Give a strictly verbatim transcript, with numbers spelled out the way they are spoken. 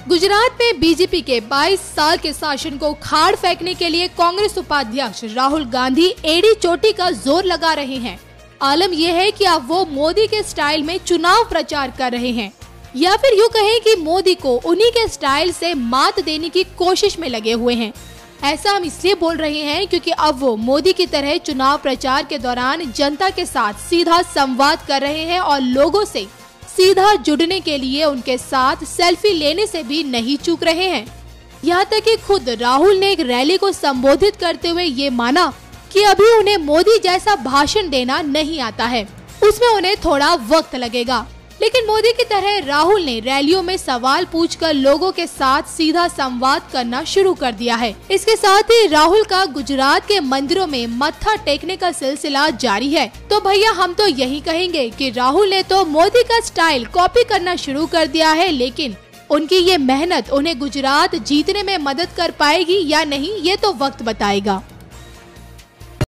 गुजरात में बीजेपी के बाईस साल के शासन को खाड़ फेंकने के लिए कांग्रेस उपाध्यक्ष राहुल गांधी एड़ी चोटी का जोर लगा रहे हैं। आलम यह है कि अब वो मोदी के स्टाइल में चुनाव प्रचार कर रहे हैं, या फिर यूँ कहें कि मोदी को उन्हीं के स्टाइल से मात देने की कोशिश में लगे हुए हैं। ऐसा हम इसलिए बोल रहे हैं क्योंकि अब वो मोदी की तरह चुनाव प्रचार के दौरान जनता के साथ सीधा संवाद कर रहे हैं और लोगों से सीधा जुड़ने के लिए उनके साथ सेल्फी लेने से भी नहीं चूक रहे हैं। यहाँ तक कि खुद राहुल ने एक रैली को संबोधित करते हुए ये माना कि अभी उन्हें मोदी जैसा भाषण देना नहीं आता है, उसमें उन्हें थोड़ा वक्त लगेगा। लेकिन मोदी की तरह राहुल ने रैलियों में सवाल पूछकर लोगों के साथ सीधा संवाद करना शुरू कर दिया है। इसके साथ ही राहुल का गुजरात के मंदिरों में मत्था टेकने का सिलसिला जारी है। तो भैया हम तो यही कहेंगे कि राहुल ने तो मोदी का स्टाइल कॉपी करना शुरू कर दिया है, लेकिन उनकी ये मेहनत उन्हें गुजरात जीतने में मदद कर पाएगी या नहीं, ये तो वक्त बताएगा।